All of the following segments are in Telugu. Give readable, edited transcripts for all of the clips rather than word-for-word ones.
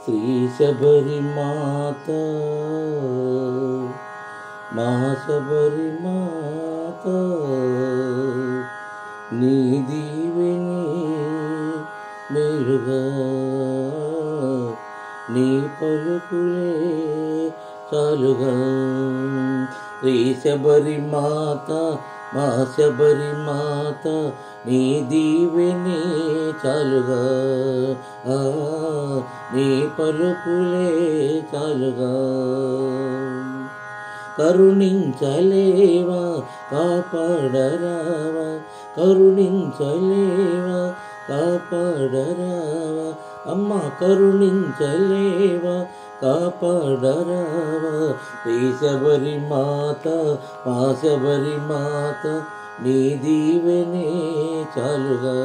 శ్రీ శబరి మాత మహాశబరి మాత నీ దీవెని మేలుగా నీ పలుకులే చాలుగా శ్రీ శబరి మాత మహాశబరి మాత నీ దీవెని చాలుగా నీ పలుకులే చాలుగా కరుణించలేవా కాపాడరావా కరుణించలేవా కాపాడరావా అమ్మ కరుణించలేవా కాపాడరావా శ్రీ శబరి మాత మా శబరి మాత నీ దీవెనే చాలుగా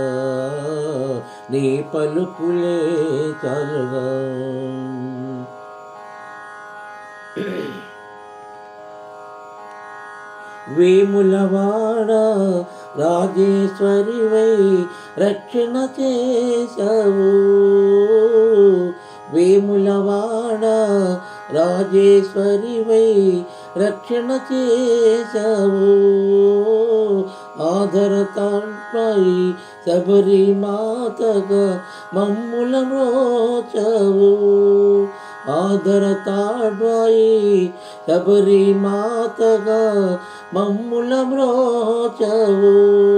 నీ పలుకులే చాలుగా వేములవాడ రాజేశ్వరివై రక్షణ చేశావు వేములవాడ రాజేశ్వరివై రక్షణ చేశావు ఆధరతాపై శబరి మాతగా మమ్ముల మ్రోచావు ఆధరతాపై శబరి మాతగా మమ్ముల మ్రోచావు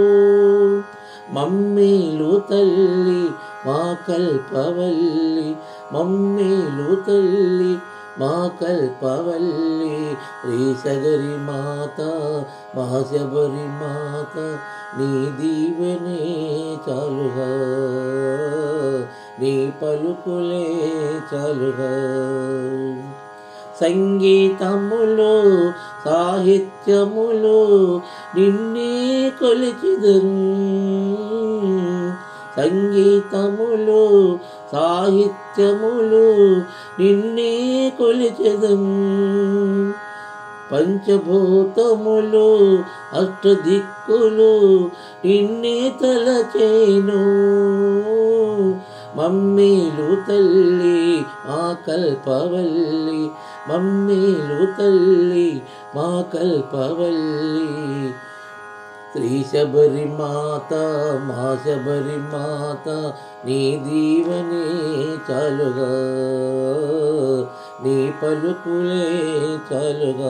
మమ్మీలు తల్లి మా కల్పవల్లి మమ్మీలు తల్లి మా కల్పవల్లి శ్రీ శబరి మాత మహాశబరి మాత నీ దీవెనే చాలుగా నీ పలుకులే చాలుగా సంగీతములు సాహిత్యములు నిన్నే కొలిచిదరు సంగీతములు సాహిత్యములు నిన్నే కొలిచెదము పంచభూతములు అష్టదిక్కులు నిన్నే తలచేను మమ్మీలు తల్లి మా కల్పవల్లి మమ్మీలు తల్లి మా కల్పవల్లి శ్రీ శబరి మాత మా శబరి మాత నీ దీవెనే చాలుగా నీ పలుకులే చాలుగా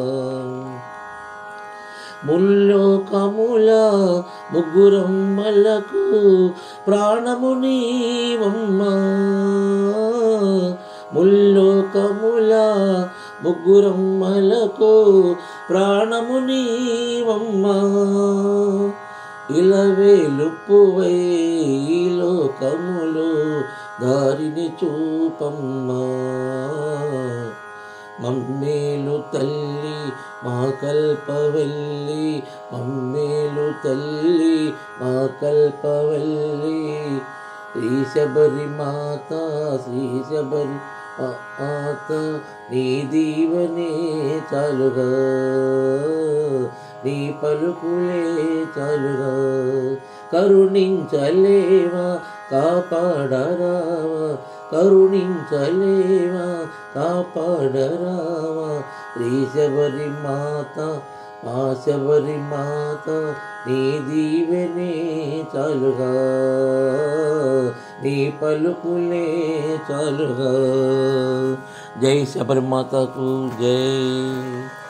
ముల్లోకముల ముగ్గురమ్మలకు ప్రాణము నీవమ్మా ముల్లోకముల ముగ్గురమ్మలకు ప్రాణము నీవమ్మా ఇలవేలుపువై ఈ లోకములు దారిని చూపమ్మా మమ్మేలు తల్లి మా కల్పవల్లి మమ్మేలు తల్లి మా కల్పవల్లి శ్రీ శబరి మాత శ్రీ శబరి మాత నీ దీవెనే చాలుగా నీ పలుకులే చాలుగా కరుణించలేవా కాపాడరావా కరుణించలేవా కాపాడరావా శ్రీ శబరి మాత మా శబరి మాత నీ దీవెనే చాలుగా నీ పలుకులే చాలుగా జై శబరి మాతకు జై.